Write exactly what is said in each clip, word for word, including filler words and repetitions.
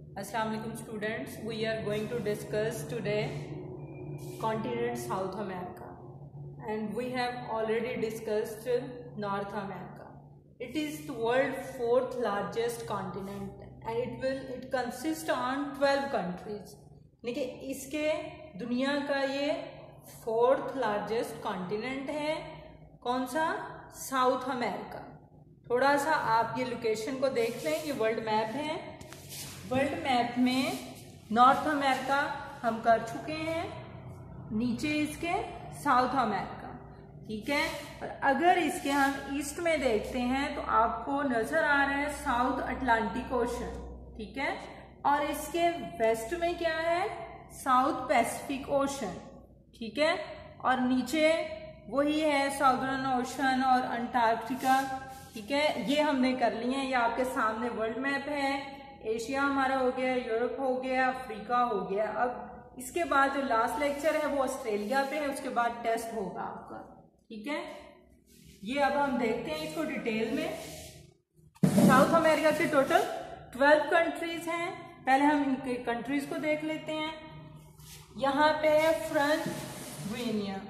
Assalamu alaikum students, we are going to discuss today continent South America, and we have already discussed North America. It is the world's fourth largest continent and it will it consists on twelve countries. यानी इसके दुनिया का ये fourth largest continent है। कौन सा? South America. थोड़ा सा आप ये लोकेशन को देख लें, ये वर्ल्ड मैप है। वर्ल्ड मैप में नॉर्थ अमेरिका हम कर चुके हैं, नीचे इसके साउथ अमेरिका, ठीक है। और अगर इसके हम ईस्ट में देखते हैं तो आपको नजर आ रहा है साउथ अटलांटिक ओशन, ठीक है। और इसके वेस्ट में क्या है? साउथ पैसिफिक ओशन, ठीक है। और नीचे वही है साउदर्न ओशन और अंटार्कटिका, ठीक है। ये हमने कर लिए हैं, ये आपके सामने वर्ल्ड मैप है। एशिया हमारा हो गया, यूरोप हो गया, अफ्रीका हो गया। अब इसके बाद जो लास्ट लेक्चर है वो ऑस्ट्रेलिया पे है, उसके बाद टेस्ट होगा आपका, ठीक है। ये अब हम देखते हैं इसको डिटेल में। साउथ अमेरिका के टोटल ट्वेल्व कंट्रीज हैं। पहले हम इनके कंट्रीज को देख लेते हैं। यहाँ पे है फ्रंट ग्विनिया,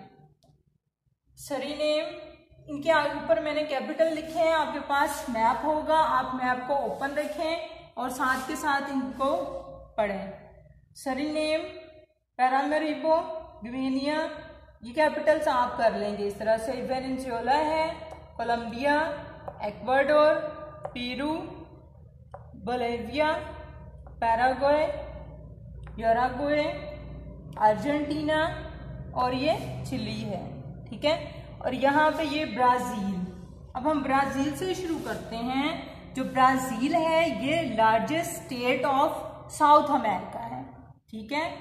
सरीनेम, इनके आगे ऊपर मैंने कैपिटल लिखे हैं। आपके पास मैप होगा, आप मैप को ओपन रखें और साथ के साथ इनको पढ़ें। सरीनेम, पैरामेरिबो, ग्विनिया, ये कैपिटल्स आप कर लेंगे इस तरह से। वेनेजुएला है, Colombia, Ecuador, Peru, Bolivia, Paraguay, Uruguay, Argentina और ये चिली है, ठीक है। और यहाँ पे ये ब्राजील। अब हम ब्राजील से शुरू करते हैं। जो ब्राजील है ये largest state of South America है, ठीक है।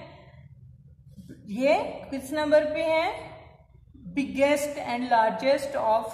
ये किस नंबर पे है? Biggest and largest of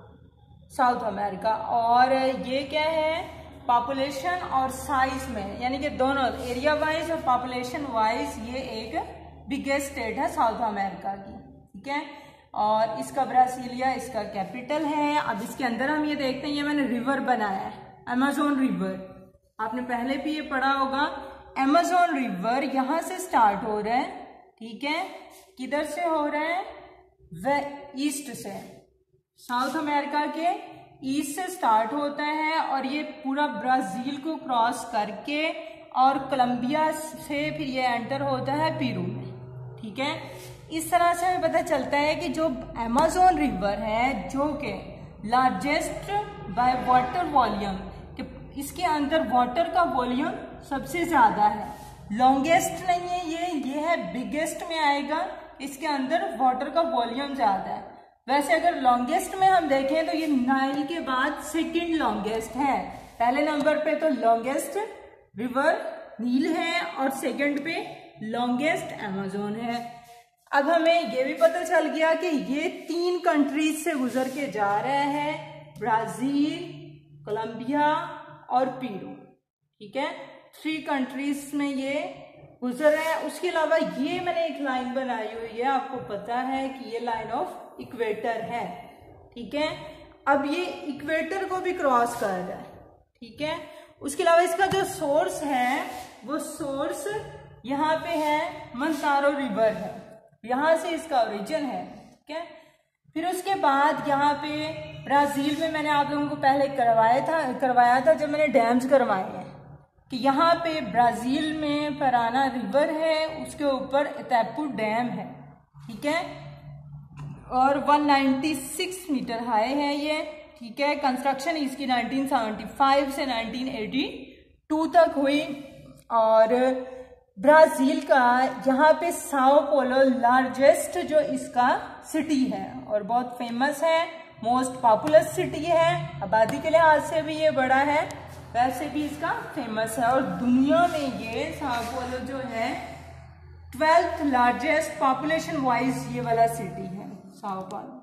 South America. और ये क्या है? पॉपुलेशन और साइज में, यानी कि दोनों एरिया वाइज और पॉपुलेशन वाइज ये एक बिगेस्ट स्टेट है साउथ अमेरिका की, ठीक है। और इसका ब्राजीलिया इसका कैपिटल है। अब इसके अंदर हम ये देखते हैं, ये मैंने रिवर बनाया है, अमेज़न रिवर। आपने पहले भी ये पढ़ा होगा। अमेज़न रिवर यहाँ से स्टार्ट हो रहा है, ठीक है। किधर से हो रहा है? वे ईस्ट से, साउथ अमेरिका के ईस्ट से स्टार्ट होता है और ये पूरा ब्राजील को क्रॉस करके और कोलंबिया से फिर ये एंटर होता है पेरू में, ठीक है। इस तरह से हमें पता चलता है कि जो अमेज़न रिवर है, जो कि लार्जेस्ट बाय वाटर वॉल्यूम, कि इसके अंदर वाटर का वॉल्यूम सबसे ज्यादा है। लॉन्गेस्ट नहीं है ये ये है बिगेस्ट में आएगा, इसके अंदर वाटर का वॉल्यूम ज्यादा है। वैसे अगर लॉन्गेस्ट में हम देखें तो ये नाइल के बाद सेकंड लॉन्गेस्ट है। पहले नंबर पे तो लॉन्गेस्ट रिवर नील है और सेकंड पे लॉन्गेस्ट अमेज़न है। अब हमें ये भी पता चल गया कि ये तीन कंट्रीज से गुजर के जा रहा है, ब्राजील, कोलंबिया और पेरू, ठीक है। थ्री कंट्रीज में ये गुजर रहा है। उसके अलावा ये मैंने एक लाइन बनाई हुई है, आपको पता है कि ये लाइन ऑफ इक्वेटर है, ठीक है। अब ये इक्वेटर को भी क्रॉस कर रहा है, ठीक है। उसके अलावा इसका जो सोर्स है वो सोर्स यहाँ पे है, मंतारो रिवर है, यहाँ से इसका ओरिजिन है, ठीक है। फिर उसके बाद यहाँ पे ब्राजील में मैंने आप लोगों को पहले करवाया था करवाया था जब मैंने डैम्स करवाए हैं, कि यहाँ पे ब्राजील में पराना रिवर है, उसके ऊपर इतैपू डैम है, ठीक है। और एक सौ छियानवे मीटर हाई है ये, ठीक है। कंस्ट्रक्शन इसकी उन्नीस सौ पचहत्तर से उन्नीस सौ बयासी तक हुई। और ब्राजील का यहाँ पे साओ पोलो लार्जेस्ट जो इसका सिटी है और बहुत फेमस है, मोस्ट पॉपुलस सिटी है। आबादी के लिहाज से भी ये बड़ा है, वैसे भी इसका फेमस है। और दुनिया में ये साओ पोलो जो है ट्वेल्थ लार्जेस्ट पॉपुलेशन वाइज ये वाला सिटी है, साओ पोलो।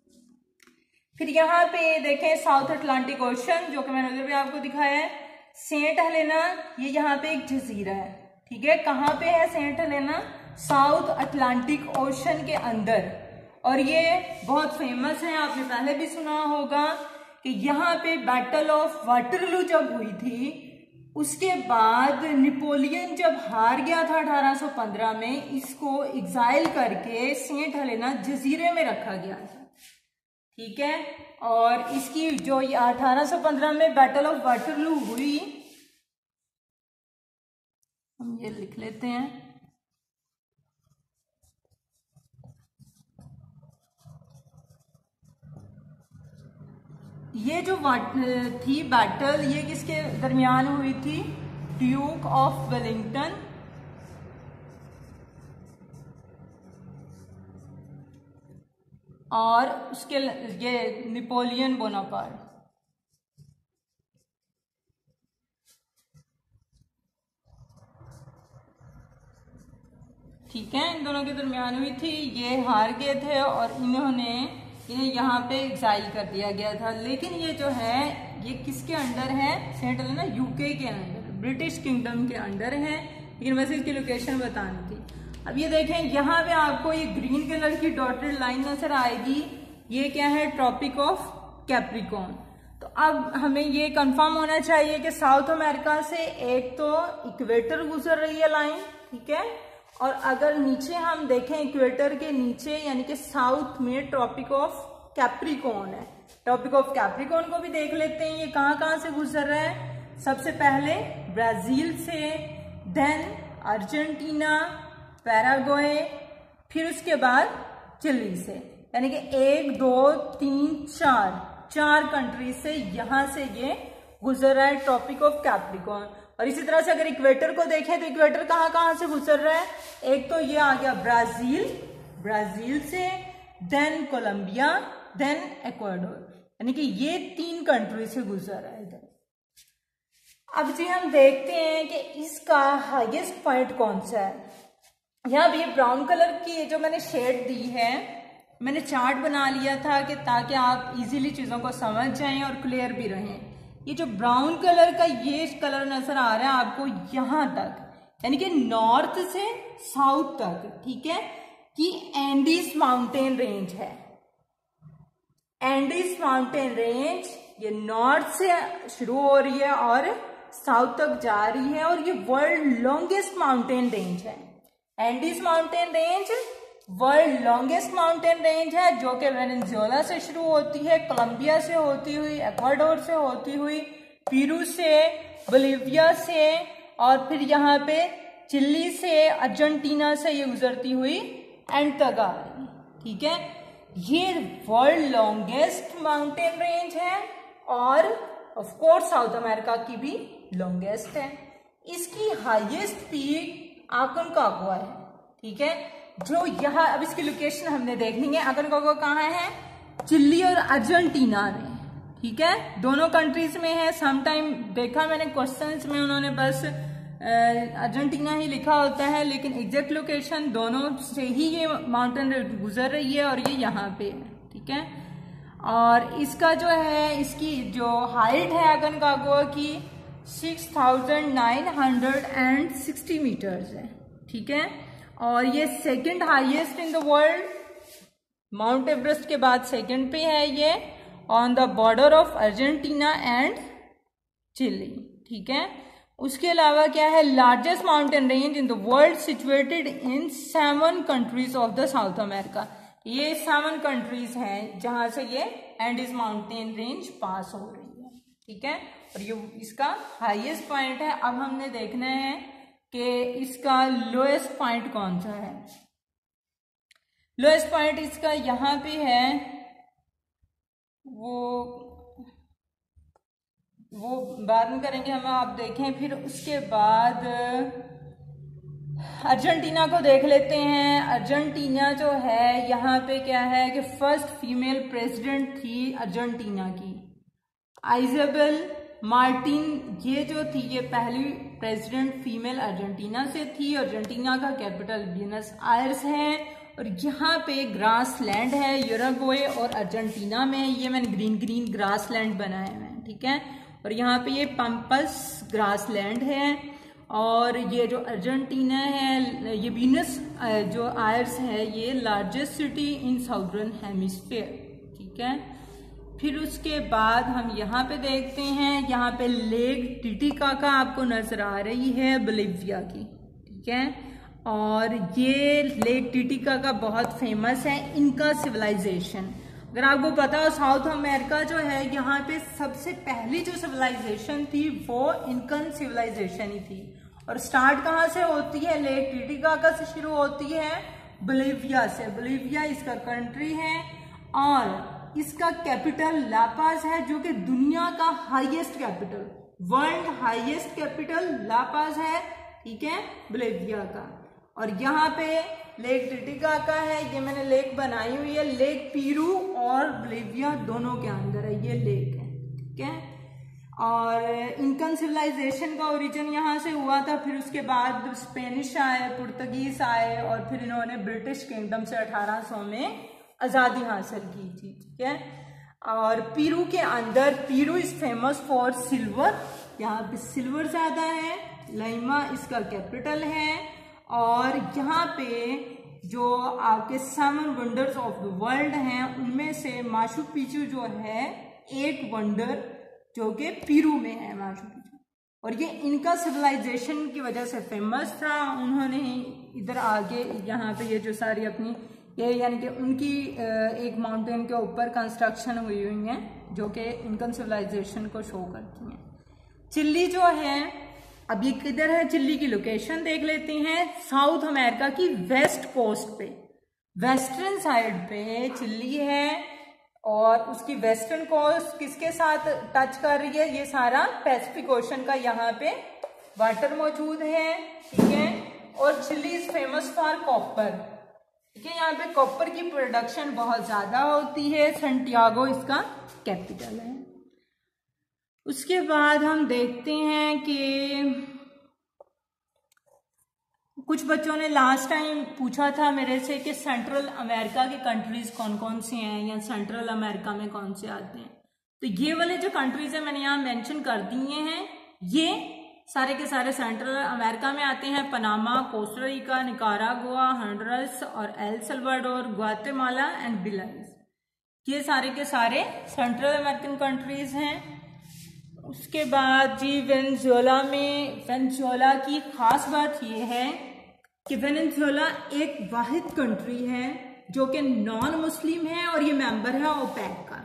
फिर यहाँ पे देखें साउथ अटलांटिक ओशन, जो कि मैंने उधर भी आपको दिखाया है। सेंट हेलेना, ये यहाँ पे एक जजीरा है, ठीक है। कहाँ पे है Saint Helena? South Atlantic Ocean के अंदर। और ये बहुत फेमस है, आपने पहले भी सुना होगा कि यहाँ पे बैटल ऑफ वाटरलू जब हुई थी उसके बाद नेपोलियन जब हार गया था अठारह सौ पंद्रह में, इसको एग्जाइल करके सेंट हेलेना जजीरे में रखा गया था, ठीक है। और इसकी जो अठारह सौ पंद्रह में बैटल ऑफ वाटरलू हुई, हम ये लिख लेते हैं, ये जो थी बैटल, ये किसके दरमियान हुई थी? ड्यूक ऑफ वेलिंगटन और उसके ये नेपोलियन बोनापार्ट। ठीक है, इन दोनों के दरमियान हुई थी। ये हार गए थे और इन्होंने इन्हें यहाँ पे एग्जाइल कर दिया गया था। लेकिन ये जो है ये किसके अंडर है? सेंट हेलेना यूके के अंडर, ब्रिटिश किंगडम के अंडर है, लेकिन वैसे इसकी लोकेशन बतानी थी। अब ये देखें, यहाँ पे आपको ये ग्रीन कलर की डॉटेड लाइन नजर आएगी, ये क्या है? Tropic of Capricorn. तो अब हमें ये कंफर्म होना चाहिए कि साउथ अमेरिका से एक तो इक्वेटर गुजर रही है लाइन, ठीक है, और अगर नीचे हम देखें इक्वेटर के नीचे यानी कि साउथ में ट्रॉपिक ऑफ कैप्रिकॉर्न है। ट्रॉपिक ऑफ कैप्रिकॉर्न को भी देख लेते हैं, ये कहाँ कहाँ से गुजर रहा है। सबसे पहले ब्राजील से, देन अर्जेंटीना, पैराग्वे, फिर उसके बाद चिली से, यानी कि एक दो तीन चार चार कंट्री से यहां से ये गुजर रहा है ट्रॉपिक ऑफ कैप्रिकॉर्न। और इसी तरह से अगर इक्वेटर को देखें तो इक्वेटर कहाँ कहाँ से गुजर रहा है? एक तो ये आ गया ब्राजील, ब्राजील से, देन कोलंबिया, देन इक्वाडोर, यानी कि ये तीन कंट्री से गुजर रहा है इधर। अब जी हम देखते हैं कि इसका हाईएस्ट पॉइंट कौन सा है। यहाँ भी ब्राउन कलर की जो मैंने शेड दी है, मैंने चार्ट बना लिया था कि ताकि आप इजीली चीजों को समझ जाएं और क्लियर भी रहें। ये जो ब्राउन कलर का ये कलर नजर आ रहा है आपको यहां तक, यानी कि नॉर्थ से साउथ तक, ठीक है, कि एंडीज माउंटेन रेंज है। एंडीज माउंटेन रेंज ये नॉर्थ से शुरू हो रही है और साउथ तक जा रही है, और ये वर्ल्ड लॉन्गेस्ट माउंटेन रेंज है। Andes mountain range world longest mountain range है, जो कि वेनेजुएला से शुरू होती है, कोलंबिया से होती हुई, इक्वाडोर से होती हुई, पेरू से, बोलिविया से, और फिर यहाँ पे चिली से, अर्जेंटीना से ये गुजरती हुई एंड तक आ रही, ठीक है। ये वर्ल्ड लॉन्गेस्ट माउंटेन रेंज है और ऑफ कोर्स साउथ अमेरिका की भी लॉन्गेस्ट है। इसकी हाईएस्ट पीक आकनकागुआ है, ठीक है, जो यहाँ अब इसकी लोकेशन हमने देखनी है। आकनकागुआ कहाँ है? चिली और अर्जेंटीना में, ठीक है, दोनों कंट्रीज में है। समटाइम देखा मैंने क्वेश्चंस में उन्होंने बस अर्जेंटीना ही लिखा होता है, लेकिन एग्जैक्ट लोकेशन दोनों से ही ये माउंटेन गुजर रही है और ये यहाँ पे है, ठीक है। और इसका जो है इसकी जो हाइट है आकनकागुआ की six thousand nine hundred and sixty metres है, ठीक है, और ये second highest in the world, Mount Everest के बाद सेकंड पे है ये, on the border of Argentina and Chile, ठीक है। उसके अलावा क्या है? Largest mountain range in the world situated in seven countries of the South America. ये सेवन कंट्रीज हैं जहां से ये एंडीज माउंटेन रेंज पास हो रही है, ठीक है, और ये इसका हाईएस्ट पॉइंट है। अब हमने देखना है कि इसका लोएस्ट पॉइंट कौन सा है। लोएस्ट पॉइंट इसका यहाँ पे है, वो वो बाद में करेंगे हम, आप देखें। फिर उसके बाद अर्जेंटीना को देख लेते हैं। अर्जेंटीना जो है यहाँ पे क्या है कि फर्स्ट फीमेल प्रेसिडेंट थी अर्जेंटीना की, आइजेबल मार्टिन। ये जो थी ये पहली प्रेसिडेंट फीमेल अर्जेंटीना से थी। अर्जेंटीना का कैपिटल ब्यूनस आयर्स है और यहाँ पे ग्रास लैंड है यूरुग्वे और अर्जेंटीना में। ये मैंने ग्रीन ग्रीन ग्रास लैंड बनाए हुए हैं, ठीक है, और यहाँ पे ये पंपस ग्रास लैंड है। और ये जो अर्जेंटीना है, ये ब्यूनस जो आयर्स है, ये largest city in southern hemisphere, ठीक है। फिर उसके बाद हम यहाँ पे देखते हैं, यहाँ पे लेक टिटिकाका आपको नजर आ रही है बोलिविया की, ठीक है। और ये लेक टिटिकाका बहुत फेमस है, इनका सिविलाइजेशन। अगर आपको पता हो साउथ अमेरिका जो है, यहाँ पे सबसे पहली जो सिविलाइजेशन थी वो इनकन सिविलाइजेशन ही थी। और स्टार्ट कहाँ से होती है? लेक टिटिकाका से शुरू होती है, बोलिविया से। बोलिविया इसका कंट्री है और इसका कैपिटल लापाज है, जो कि दुनिया का highest capital, world highest capital La Paz है, ठीक है, बोलिविया का। और यहाँ पे लेक टिटिकाका है, ये मैंने लेक बनाई हुई है, लेक पीरू और बोलिविया दोनों के अंदर है ये लेक है, ठीक है। और इनकन सिविलाइजेशन का ओरिजिन यहाँ से हुआ था। फिर उसके बाद स्पेनिश आए, पुर्तगीज आए और फिर इन्होंने ब्रिटिश किंगडम से अठारह सौ में आजादी हासिल की थी, ठीक है। और पीरू के अंदर, Peru is famous for silver, यहाँ पे सिल्वर ज्यादा है, लाइमा इसका कैपिटल है। और यहाँ पे जो आपके seven wonders of the world हैं, उनमें से माचू पिचू जो है एक वंडर जो कि पीरू में है, माचू पिचू। और ये इनका सिविलाइजेशन की वजह से फेमस था। उन्होंने इधर आगे यहाँ पे ये जो सारी अपनी ये यानी कि उनकी एक माउंटेन के ऊपर कंस्ट्रक्शन हुई हुई है जो कि इनकन सिविलाइजेशन को शो करती हैं। चिल्ली जो है, अब ये किधर है, चिल्ली की लोकेशन देख लेते हैं। साउथ अमेरिका की वेस्ट कोस्ट पे, वेस्टर्न साइड पे चिल्ली है और उसकी वेस्टर्न कोस्ट किसके साथ टच कर रही है? ये सारा पैसिफिक ओशन का यहाँ पे वाटर मौजूद है, ठीक है। और Chile is famous for copper, ठीक है। यहाँ पे कॉपर की प्रोडक्शन बहुत ज्यादा होती है। सैंटियागो इसका कैपिटल है। उसके बाद हम देखते हैं कि कुछ बच्चों ने लास्ट टाइम पूछा था मेरे से कि सेंट्रल अमेरिका की कंट्रीज कौन कौन सी हैं या सेंट्रल अमेरिका में कौन से आते हैं। तो ये वाले जो कंट्रीज है मैंने यहाँ मेंशन कर दिए हैं, ये सारे के सारे सेंट्रल अमेरिका में आते हैं। Panama, Costa Rica, Nicaragua, Honduras और El Salvador, Guatemala and Belize, ये सारे के सारे सेंट्रल अमेरिकन कंट्रीज हैं। उसके बाद जी वेनेजुएला में, वेनेजुएला की खास बात यह है कि वेनेजुएला एक वाहिद कंट्री है जो कि नॉन मुस्लिम है और ये मेंबर है ओपेक का,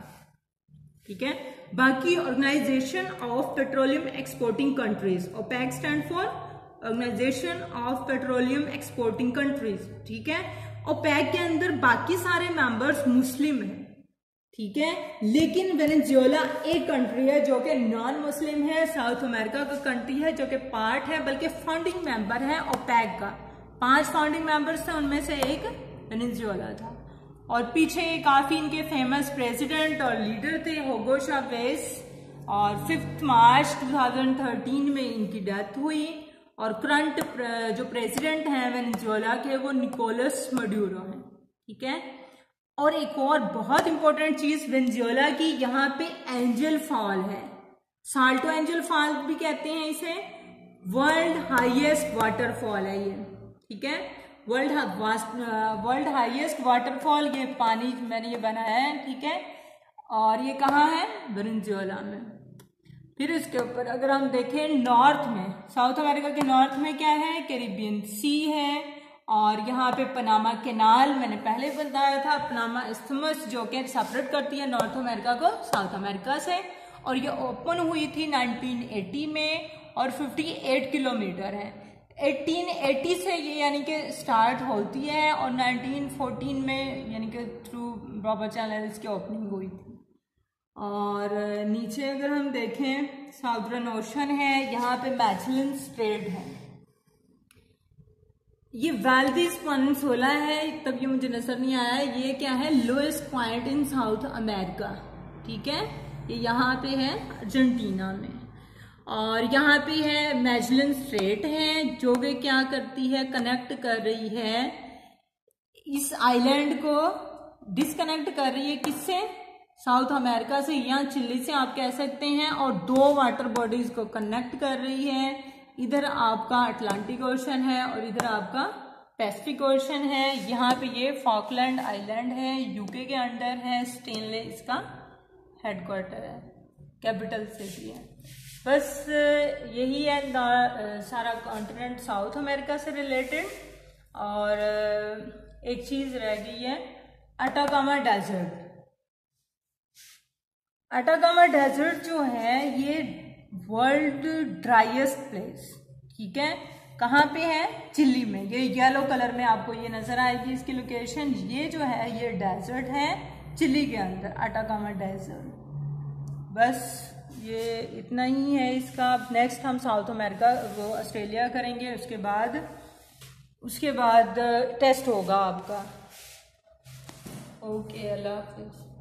ठीक है। बाकी Organization of Petroleum Exporting Countries, OPEC stand for Organization of Petroleum Exporting Countries, ठीक है। ओपेक के अंदर बाकी सारे मेंबर्स मुस्लिम हैं, ठीक है। लेकिन वेनेजुएला एक कंट्री है जो कि नॉन मुस्लिम है, साउथ अमेरिका का कंट्री है जो कि पार्ट है, बल्कि फाउंडिंग मेंबर है ओपेक का। पांच फाउंडिंग मेंबर्स थे, उनमें से एक वेनेजुएला था। और पीछे काफी इनके फेमस प्रेसिडेंट और लीडर थे, हुगो चावेज, और फिफ्थ मार्च दो हज़ार तेरह में इनकी डेथ हुई। और करंट जो प्रेसिडेंट हैं वेनेजुएला के वो निकोलस मडूरो हैं, ठीक है। और एक और बहुत इंपॉर्टेंट चीज वेनेजुएला की, यहाँ पे एंजल फॉल है, साल्टो एंजल फॉल भी कहते हैं इसे। वर्ल्ड हाईएस्ट वाटरफॉल है ये, ठीक है। वर्ल्ड वर्ल्ड हाईएस्ट वाटरफॉल, ये पानी मैंने ये बनाया है, ठीक है। और ये कहाँ है? वेनेजुएला में। फिर इसके ऊपर अगर हम देखें नॉर्थ में, साउथ अमेरिका के नॉर्थ में क्या है? कैरिबियन सी है। और यहाँ पे पनामा कैनाल मैंने पहले बताया था, पनामा इस्थमस जो कि सेपरेट करती है नॉर्थ अमेरिका को साउथ अमेरिका से। और ये ओपन हुई थी नाइनटीन एटी में और अट्ठावन किलोमीटर है। अठारह सौ अस्सी से ये यानी कि स्टार्ट होती है और नाइनटीन फोर्टीन में यानी कि थ्रू रॉबर चैनल्स की ओपनिंग हुई थी। और नीचे अगर हम देखें साउदर्न ओशन है, यहाँ पे मैगेलन स्ट्रेट है। ये वाल्दिस पेनिनसुला है, तब ये मुझे नजर नहीं आया। ये क्या है? Lowest point in South America, ठीक है। ये यहाँ पे है अर्जेंटीना में। और यहाँ पे है मैगेलन स्ट्रेट है जो कि क्या करती है? कनेक्ट कर रही है इस आइलैंड को, डिसकनेक्ट कर रही है किससे? साउथ अमेरिका से या चिली से आप कह सकते हैं। और दो वाटर बॉडीज को कनेक्ट कर रही है। इधर आपका अटलांटिक ओशन है और इधर आपका पैसिफिक ओशन है। यहाँ पे ये फॉकलैंड आइलैंड है, यूके के अंडर है, स्टेनले इसका हेडक्वार्टर है, कैपिटल सिटी है। बस यही है सारा कॉन्टिनेंट साउथ अमेरिका से रिलेटेड। और एक चीज़ रह गई है, अटाकामा डेजर्ट। अटाकामा डेजर्ट जो है ये वर्ल्ड ड्राइएस्ट प्लेस, ठीक है, कहाँ पे है? चिली में। ये येलो कलर में आपको ये नजर आएगी इसकी लोकेशन। ये जो है ये डेजर्ट है चिली के अंदर, अटाकामा डेजर्ट। बस ये इतना ही है इसका। नेक्स्ट हम साउथ अमेरिका वो ऑस्ट्रेलिया करेंगे, उसके बाद उसके बाद टेस्ट होगा आपका। ओके, अल्लाह हाफिज।